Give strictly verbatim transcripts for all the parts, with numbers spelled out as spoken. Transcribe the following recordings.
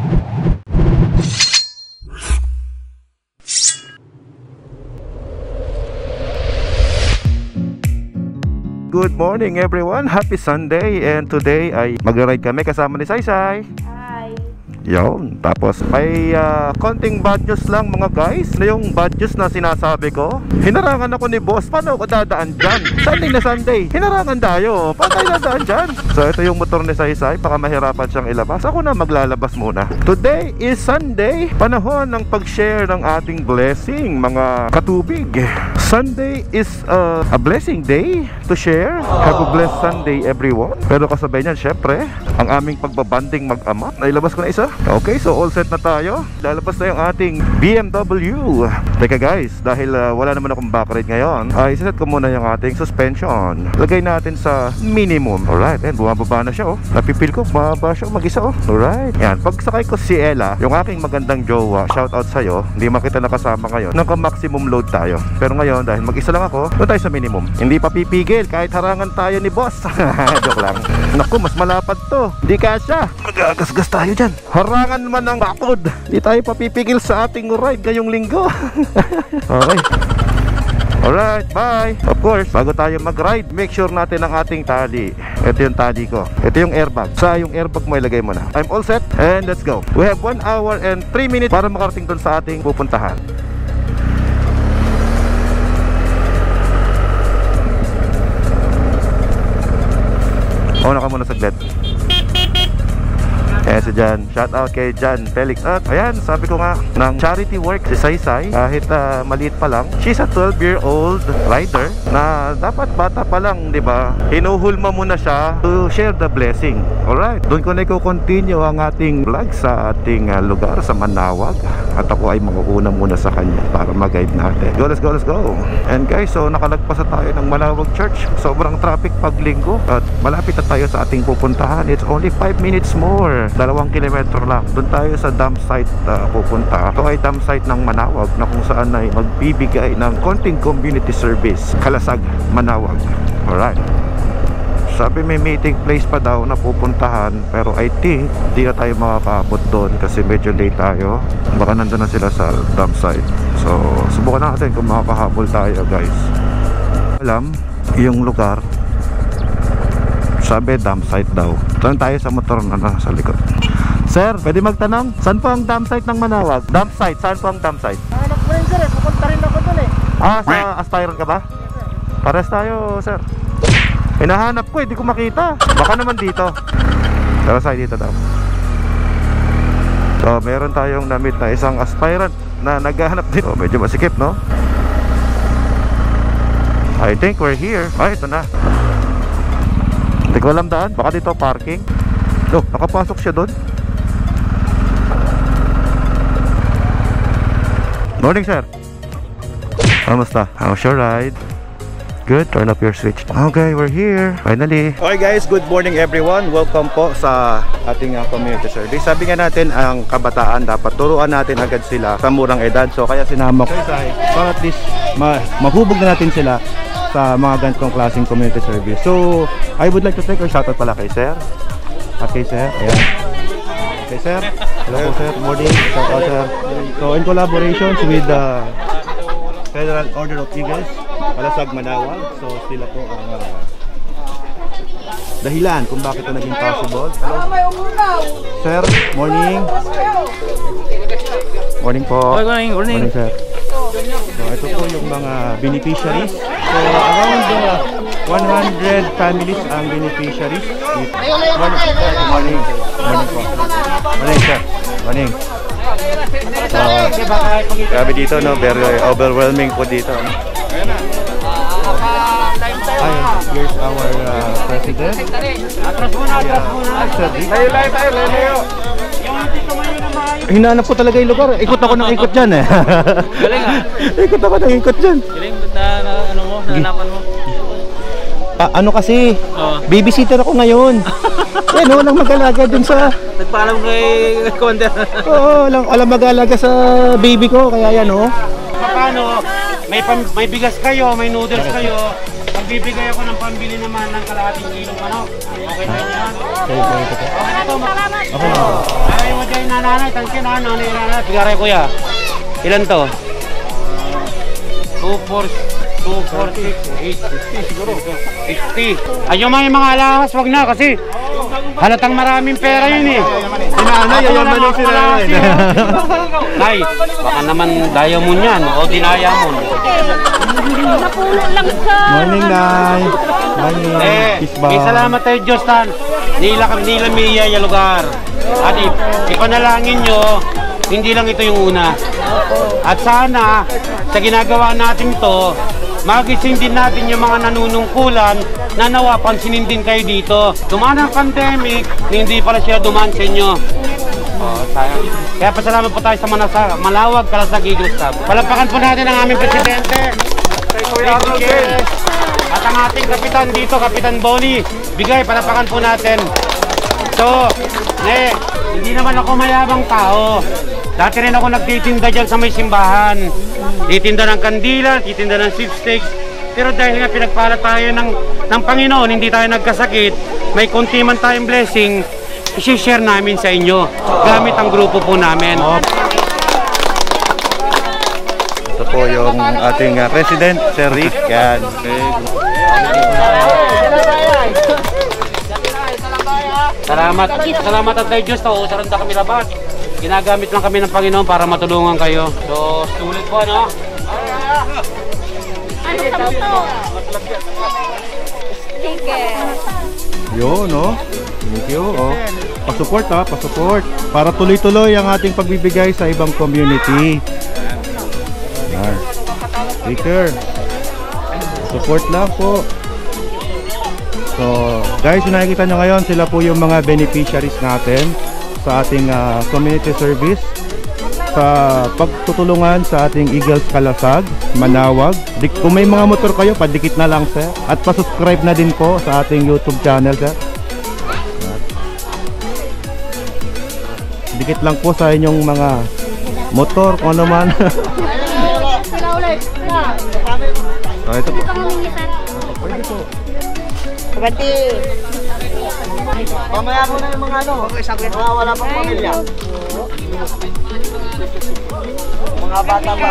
Good morning everyone, happy Sunday. And today ay mag-ride kami kasama ni Saysay. Hi. Yun, tapos may uh, konting bad news lang mga guys. Na yung bad news na sinasabi ko, hinarangan ako ni boss. Paano ako dadaan dyan? Sunday na Sunday, hinarangan tayo. Paano tayo dadaan dyan? So ito yung motor ni Saysay, baka mahirapan siyang ilabas. Ako na maglalabas muna. Today is Sunday, panahon ng pag-share ng ating blessing mga katubig. Sunday is uh, a blessing day to share. Have a blessed Sunday everyone. Pero kasabay niyan syempre ang aming pagbabanding mag-ama. Nailabas ko na isa. Okay, so all set na tayo. Lalabas na yung ating B M W. Teka guys, dahil uh, wala naman akong backride ngayon, ay iset ko muna yung ating suspension. Lagay natin sa minimum. Alright, and bumababa na siya oh. Napipil ko, bumababa siya mag-isa oh. Alright, yan, pagsakay ko si Ella, yung aking magandang jowa, shout out sa'yo. Hindi makita nakasama ngayon, naka-maximum load tayo. Pero ngayon, dahil mag-isa lang ako, doon tayo sa minimum. Hindi pa pipigil, kahit harangan tayo ni boss. Joke lang. Naku, mas malapad to. Hindi kasya. Magagasgas tayo dyan. Harangan naman ang bakod. Hindi tayo papipigil sa ating ride ngayong linggo. Okay. Alright, bye. Of course, bago tayo mag-ride, make sure natin ang ating tali. Ito yung tali ko. Ito yung airbag. Sa yung airbag mo ilagay mo na. I'm all set and let's go. We have one hour and three minutes para makarating dun sa ating pupuntahan. Una ka muna saglit. Kaya si Jan, shout out kay Jan Felix. At ayan, sabi ko nga, ng charity work si Saysay, kahit uh, maliit pa lang, she's a twelve year old rider na dapat bata pa lang, di ba? Hinuhulma muna siya to share the blessing. Alright, doon ko na i-continue ang ating vlog sa ating uh, lugar sa Manawag. At ako ay makuuna muna sa kanya para mag-guide natin. Go, let's go, let's go. And guys, so nakalagpas na tayo ng Manawag Church. Sobrang traffic pag linggo. At malapit na tayo sa ating pupuntahan. It's only five minutes more. Dalawang kilometro lang. Doon tayo sa dam site uh, pupunta. Ito ay dam site ng Manawag na kung saan ay magbibigay ng konting community service. Kalasag, Manawag. Alright. Sabi may meeting place pa daw na pupuntahan, pero I think di na tayo makakaabot doon kasi medyo late tayo. Baka nandun na sila sa dam site. So subukan natin kung makakahabol tayo guys. Alam yung lugar, sabi dam site daw. Tanong tayo sa motor na nasa likod. Sir, pwede magtanong? Saan po ang dam site ng Manawag? Dam site, saan po ang dam site? Hanap ko rin sir eh, pupunta rin ako dun eh. Ah, sa Astyron ka ba? Pares tayo sir. Hinahanap ko eh, di ko makita. Baka naman dito. Pero side dito daw. So, meron tayong na-meet na isang aspirant na naghahanap din. So, medyo masikip, no? I think we're here. Ay, ito na. Hindi ko alam daan. Baka dito parking. Oh, nakapasok siya doon. Morning, sir. Kamusta? How's your ride? Good, turn up your switch. Okay, we're here. Finally. Okay guys, good morning everyone. Welcome po sa ating uh, community service. Sabi nga natin, ang kabataan dapat turuan natin agad sila sa murang edad. So kaya sinama ko para at least ma mahubog na natin sila sa mga ganitong klaseng community service. So I would like to take a shoutout pala kay sir. At kay sir, ayan. Kay sir, hello po sir, morning. Shoutout sir. So in collaborations with the uh, Federal Order of Eagles, Kalasag, Manawag. So sila po ang uh, dahilan kung bakit ito naging possible. Hello. Sir, morning. Morning po. Morning, morning. Morning sir. So ito po yung mga beneficiaries. So around uh, one hundred families ang beneficiaries. Morning. Morning. Morning po. Morning sir. Morning. So, grabe dito no, very overwhelming po dito. Ay, here's our uh, president. Atras muna, atras muna. Layo, layo tayo, layo. Hinahanap ko talaga yung lugar. Ikot ako ng ikot dyan eh. Galing ah. Ikot ako ng ikot dyan. Galing, na, na ano mo, nanapan mo. Ah, ano kasi, oh. Babysitter ako ngayon. Yan o, walang mag-alaga dun sa... Nagpaalam kay Commander. Oo, walang, walang mag-alaga sa baby ko, kaya yan o. Paano? May, pam may bigas kayo, may noodles kayo. Magbibigay ako ng pambili naman ng kalahating kilong ano. Okay na yan? Okay, okay, okay. Okay na to. Okay na. Ayaw mo dyan, nanay. nanay, thank you na, nanay, nanay. Bigare kuya. Ilan to? two, four, two, four, six, eight, fifty siguro. fifty. Ay, yung mga, mga alahas, wag na kasi halatang maraming pera yun eh. Sinanay, yayaman yung sinanay. Nay, baka naman diamond yan o dinayamon. Napuno lang sa... Morning, Nay. Morning. Eh, Kisba. may salamat tayo Diyos tan. Nila kami nila miya yung lugar. At ipanalangin nyo, hindi lang ito yung una. At sana, sa ginagawa natin to, magising din natin yung mga nanunungkulan na nawa pansinin din kayo dito. Dumaan ang pandemic, hindi pala siya dumaan sa inyo. Oh, sayang. Kaya pasalamat po tayo sa Manasa, Malawag, Kalasag, Eagles Club. Palapakan po natin ang aming presidente. At ang ating kapitan dito, Kapitan Bonnie. Bigay, palapakan po natin. So, ne, hindi naman ako mayabang tao. Dati rin ako nagtitinda dyan sa may simbahan. Titinda ng kandila, titinda ng sweepstakes. Pero dahil nga pinagpala tayo ng, ng Panginoon, hindi tayo nagkasakit, may konti man tayong blessing, i-share namin sa inyo gamit ang grupo po namin. Ito po yung ating uh, President, Sir Rick. Yan. Okay. Salamat. Salamat at tayo Diyos. Nauusaran na kami labat. Ginagamit lang kami ng Panginoon para matulungan kayo. So, sulit po, no? Ano sa to? Sticker. Yun, no? Thank you. Oh. Pasupport ha, pasupport. Para tuloy-tuloy ang ating pagbibigay sa ibang community. Yan. Sticker. Support lang po. So, guys, yung nakikita nyo ngayon, sila po yung mga beneficiaries natin sa ating uh, community service sa pagtutulungan sa ating Eagles Kalasag, Manawag. Di, kung may mga motor kayo, padikit na lang, sir. At pasubscribe na din po sa ating YouTube channel, sir. Dikit lang po sa inyong mga motor, kung ano man. So, ito po. Pwede po. Pagati. Mamaya mo na yung mga ano, mga wala pang pamilya. Mga bata ba?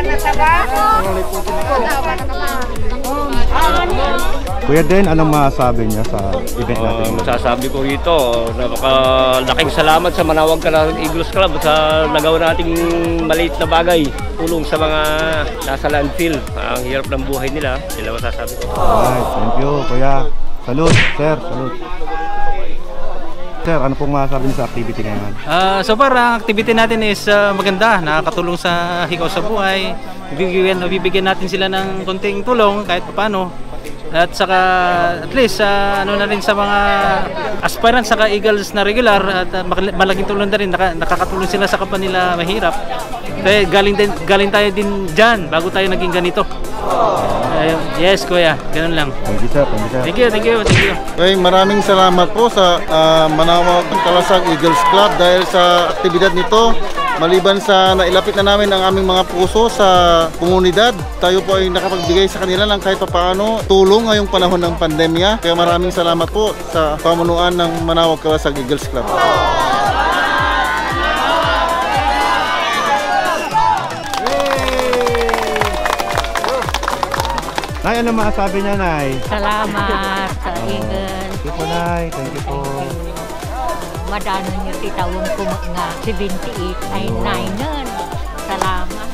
Kuya Den, anong masasabi niya sa event natin? Uh, masasabi ko rito, napakalaking salamat sa Manawag Kalasag Eagles Club sa nagawa nating maliit na bagay. Tulong sa mga nasa landfill. Ang hirap ng buhay nila. Sila masasabi ko. Alright, thank you, Kuya. Salute, sir, salute. Sir, ano pong masasabi niyo sa activity ngayon? Ah, so far ang activity natin is ah, maganda, nakakatulong sa hikaw sa buhay. Bibigyan, bibigyan natin sila ng konting tulong kahit paano. At saka at least uh, ano na rin sa mga aspirants saka Eagles na regular at uh, malaking tulong na rin, naka, nakakatulong sila sa kapwa nila mahirap. Kaya galing din, galing tayo din diyan bago tayo naging ganito. Uh, yes, kuya, ganun lang. Thank you, sir. Thank you, sir. Thank you, thank you, thank you. Okay, maraming salamat po sa uh, Manawag Kalasag Eagles Club dahil sa aktibidad nito. Maliban sa nailapit na namin ang aming mga puso sa komunidad, tayo po ay nakapagbigay sa kanila ng kahit paano tulong ngayong panahon ng pandemya. Kaya maraming salamat po sa pamunuan ng Manawag Kalasag Eagles Club. Nay, ano masasabi niya, Nay? Salamat sa Eagles. Thank you po, Nay. Thank you po. Madano nyo titawon ko nga seventy-eight ay nine nun. Salamat.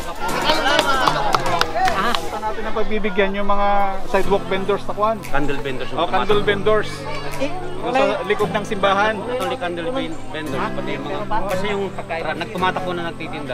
Ah, Gusto natin ang pagbibigyan yung mga sidewalk vendors na kuhan. Candle vendors. O candle vendors. Yung sa likod ng simbahan. Actually, candle vendors. Pati yung mga, kasi yung nagtumatakbo na nagtitinda.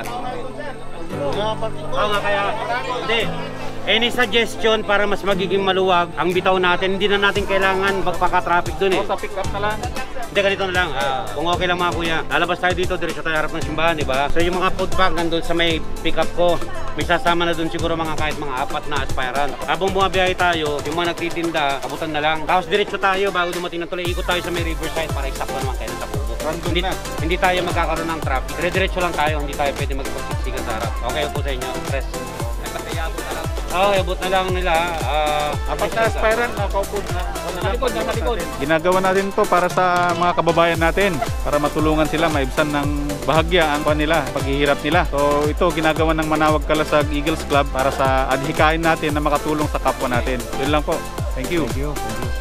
Oo nga, kaya, hindi. Any suggestion para mas magiging maluwag ang bitaw natin, hindi na natin kailangan magpaka-traffic dun eh. O sa pick up na lang. Hindi, ganito na lang. Uh, kung okay lang mga kuya, lalabas tayo dito, diretso tayo harap ng simbahan, di ba? So yung mga food pack nandun sa may pick up ko, may sasama na dun siguro mga kahit mga apat na aspirant. Habang bumabiyahe tayo, yung mga nagtitinda, abutan na lang. Tapos diretso tayo bago dumating ng tulay, ikot tayo sa may riverside para eksakto naman kayo ng Tapubo. Hindi, hindi tayo magkakaroon ng traffic. Dire-diretso lang tayo, hindi tayo pwede magpagsiksikan sa harap. Okay po sa inyo, press. Nagpatayabo na lang. Oo, oh, abot na lang nila. Uh, Apat na aspirant na kaupo na. Nakalikod, nakalikod. Ginagawa natin to para sa mga kababayan natin, para matulungan sila, maibsan ng bahagya ang kanila, paghihirap nila. So ito ginagawa ng Manawag Kalasag Eagles Club para sa adhikain natin na makatulong sa kapwa natin. Yun lang po. Thank you. Thank you. Thank you.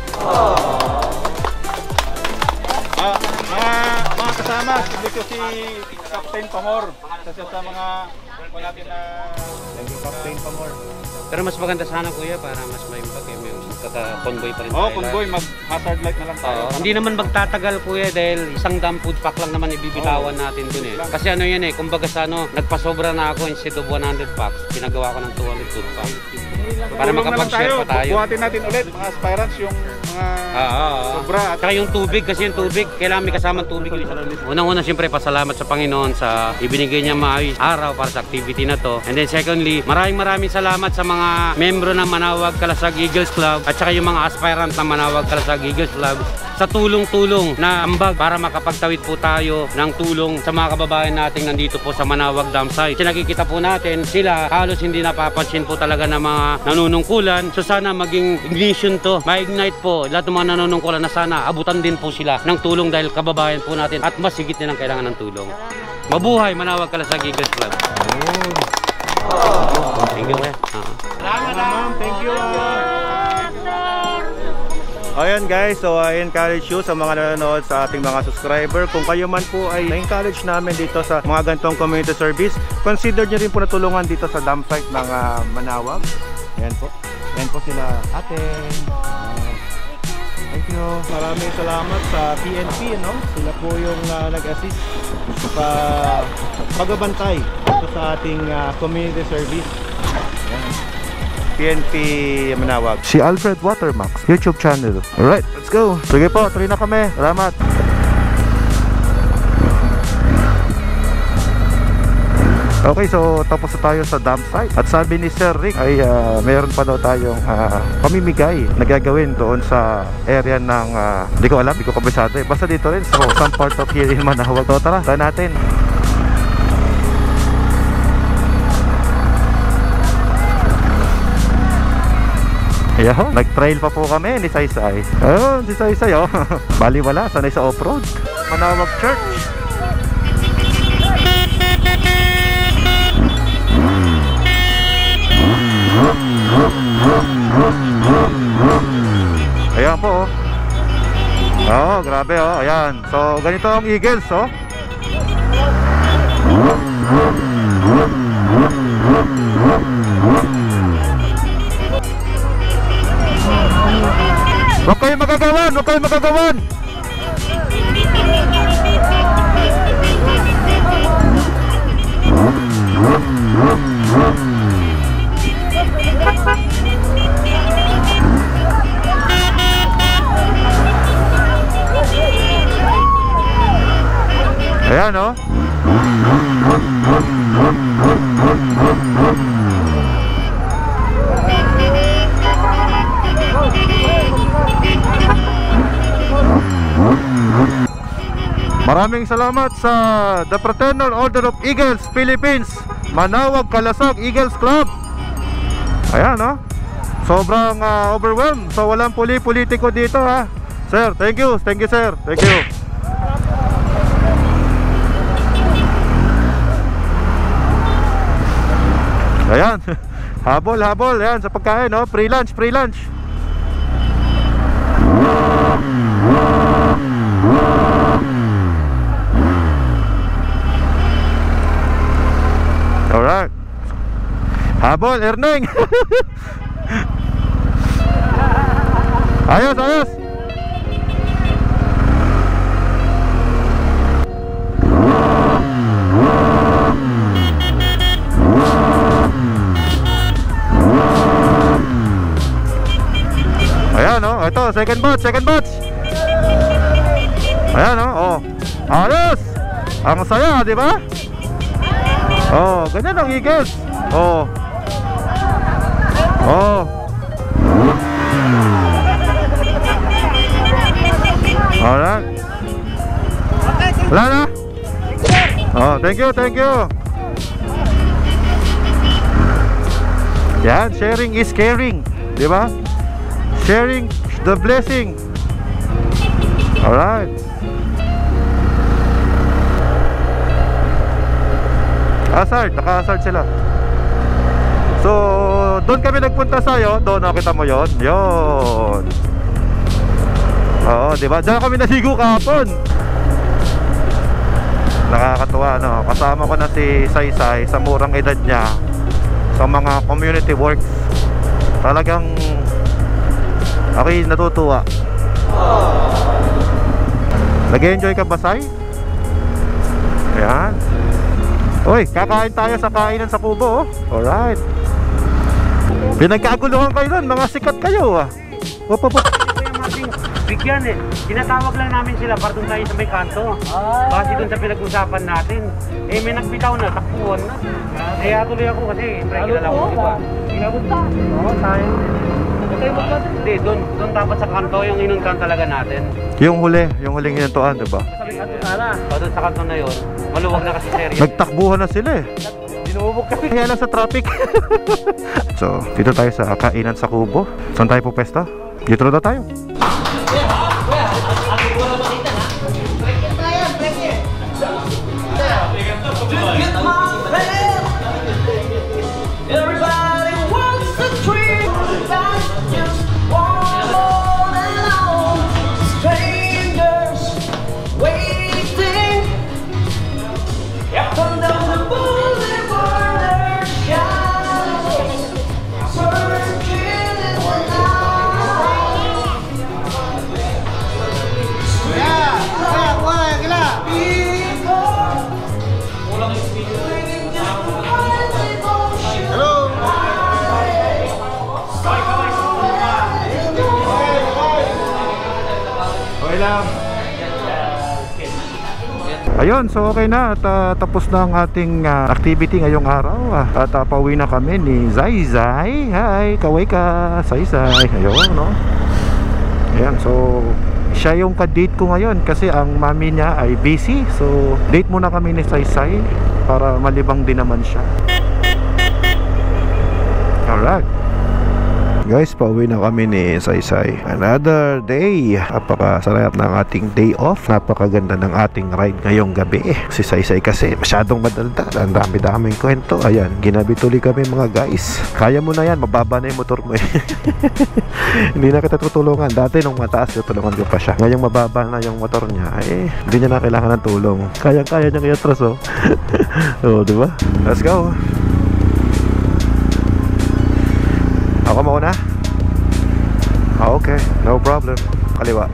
Ah, mga, mga kasama, dito si Captain Pamor. Kasi sa mga po natin na thank you, Captain Pamor. Pero mas maganda sana kuya para mas may impact eh, may kaka-convoy pa rin oh, tayo. convoy, mag-hazard light na lang tayo. Uh, hindi naman magtatagal kuya dahil isang damn food pack lang naman ibibitawan oh, natin dun eh. Kasi ano yan eh, kumbaga sa ano, nagpasobra na ako instead of one hundred packs, pinagawa ko ng two hundred food packs. Para makapag-share pa tayo. Buhatin natin ulit mga aspirants yung mga ah, ah, ah. sobra. At saka yung tubig, kasi yung tubig, kailangan may kasamang tubig. Unang-una siyempre pasalamat sa Panginoon sa ibinigay niya maayos araw para sa activity na to. And then secondly, maraming maraming salamat sa mga membro ng Manawag Kalasag Eagles Club at saka yung mga aspirant ng Manawag Kalasag Eagles Club sa tulong-tulong na ambag para makapagtawid po tayo ng tulong sa mga kababayan natin nandito po sa Manawag Dam Site. Kasi nakikita po natin sila halos hindi napapansin po talaga ng mga nanunungkulan. So sana maging ignition to, ma-ignite po lahat ng mga nanunungkulan na sana abutan din po sila ng tulong dahil kababayan po natin at mas higit nilang kailangan ng tulong. Mabuhay Manawag Kalasag Eagles Club. Oh. Thank you. Salamat, thank you. Ayan guys, so I encourage you sa mga nanonood sa ating mga subscriber, kung kayo man po ay na-encourage namin dito sa mga ganitong community service, consider nyo rin po na tulungan dito sa dam site ng uh, Manawag. Ayan po, ayan po sila ate. Uh, thank you. Maraming salamat sa P N P, no? Sila po yung uh, nag-assist sa pagbabantay dito sa ating uh, community service. Ayan. P N P Manawag. Si Alfred Watermax YouTube channel. Alright, let's go. Sige po, tuloy na kami. Salamat. Okay, so tapos na tayo sa dam site. At sabi ni Sir Rick ay uh, mayroon pa daw tayong uh, pamimigay na gagawin doon sa area ng uh, di ko alam, di ko kabisado eh. Basta dito rin, so some part of here in Manawag. So tara, tara natin. Ayan, nag-trail pa po kami ni Saysay. Ayun, si Saysay oh. Baliwala, sanay sa off-road. Manawag Church. Ayan po oh. Oh, grabe oh, ayan. So, ganito ang Eagles oh. Huwag kayo magagawan! Huwag kayo magagawan! Ayan o. Maraming salamat sa The Fraternal Order of Eagles Philippines, Manawag Kalasag Eagles Club. Ayan no. Sobrang uh, overwhelmed. So walang puli-politiko dito ha. Sir, thank you. Thank you sir. Thank you. Ayan. Habol, habol. Ayan sa pagkain no. Free lunch, free lunch. Alright. Habol, Erneng. Ayos, ayos. Ayan oh, ito, second batch, second batch. Ayan oh, oh. Ayos. Ang saya, di ba? Oh, ganyan ang Eagles. Oh. Oh. Alright. Wala na? Oh, thank you, thank you. Yan, sharing is caring, di ba? Sharing the blessing. Alright. Hazard, naka-hazard sila. So, doon kami nagpunta sa'yo. Doon, nakita mo yon, yon. Oo, di ba? Diyan kami nasigo kahapon. Nakakatuwa, no? Kasama ko na si Saysay sa murang edad niya sa mga community works. Talagang ako'y natutuwa. Nag-enjoy ka ba, Say? Ayan. Uy, kakain tayo sa kainan sa Kubo, oh. Alright. Pinagkaguluhan kayo nun, mga sikat kayo, ah. Op, op, op. Bigyan eh. Tinatawag lang namin sila para doon tayo sa may kanto. Kasi doon sa pinag-usapan natin. Eh may nagbitaw na, takbuhan na. Kaya tuloy ako kasi regular ako, di ba? Inabot ta. Oo, tayo. Hindi, doon, doon dapat sa kanto yung inunkan talaga natin. Yung huli, yung huling inuntuan, di ba? Sabi kanto sana. O doon sa kanto na yun, maluwag na kasi serye. Nagtakbuhan na sila eh. Dinubog kami. Kaya lang sa traffic. So, dito tayo sa kainan sa Kubo. Saan tayo po pesta? Dito na tayo. Everybody wants the dream, that's just one alone. Strangers waiting come down the boulevard, their shadows searching in the night. Yeah, yeah, wala, gila. Ayun, so okay na at uh, tapos na ang ating uh, activity ngayong araw, uh, at uh, pauwi na kami ni Zaizay. Hi, kaway ka, Zaizay. Ayun, no? Ayan, so siya yung ka-date ko ngayon kasi ang mami niya ay busy. So date muna kami ni Zaizay para malibang din naman siya. Alright guys, pauwi na kami ni Saysay. Another day. Napakasarap ng ating day off. Napakaganda ng ating ride ngayong gabi. Si Saysay kasi masyadong madaldal. Ang dami-daming kwento. Ayan, ginabi tuloy kami mga guys. Kaya mo na yan, mababa na yung motor mo eh. Hindi na kita tutulungan. Dati nung mataas, tutulungan ko pa siya. Ngayong mababa na yung motor niya, eh, hindi niya na kailangan ng tulong. Kaya-kaya niya kaya atras, oh. Oh, diba? Let's go. Ako mauna? Ah, okay, no problem. Kaliwa.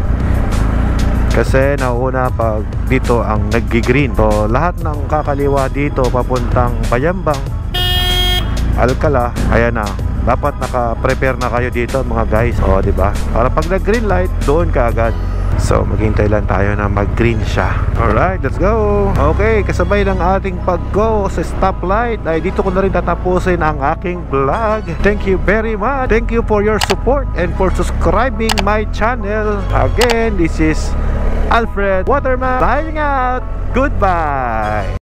Kasi nauuna pag dito ang nag-green. So lahat ng kakaliwa dito papuntang Bayambang, Alcala, ayan na. Dapat naka-prepare na kayo dito mga guys. O, di ba? Para pag nag-green light, doon ka agad. So maghintay lang tayo na mag-green siya. Alright, let's go. Okay, kasabay ng ating pag-go sa stoplight ay dito ko na rin tatapusin ang aking vlog. Thank you very much. Thank you for your support and for subscribing my channel. Again, this is Alfred Waterman signing out. Goodbye.